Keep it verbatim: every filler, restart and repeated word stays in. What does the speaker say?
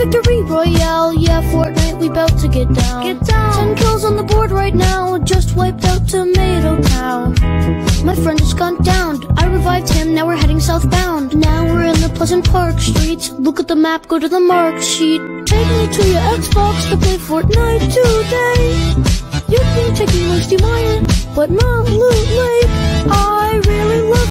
victory royale. Yeah, Fortnite, we bout to get down. Get down. Ten kills on the board right now. Just wiped out Tomato Town. My friend just gone down. I revived him, now we're heading southbound. Now we're in the Pleasant Park streets. Look at the map, go to the mark sheet. Take me to your Xbox to play Fortnite today. You can take me to Steam Iron, but not Loot Lake. I really love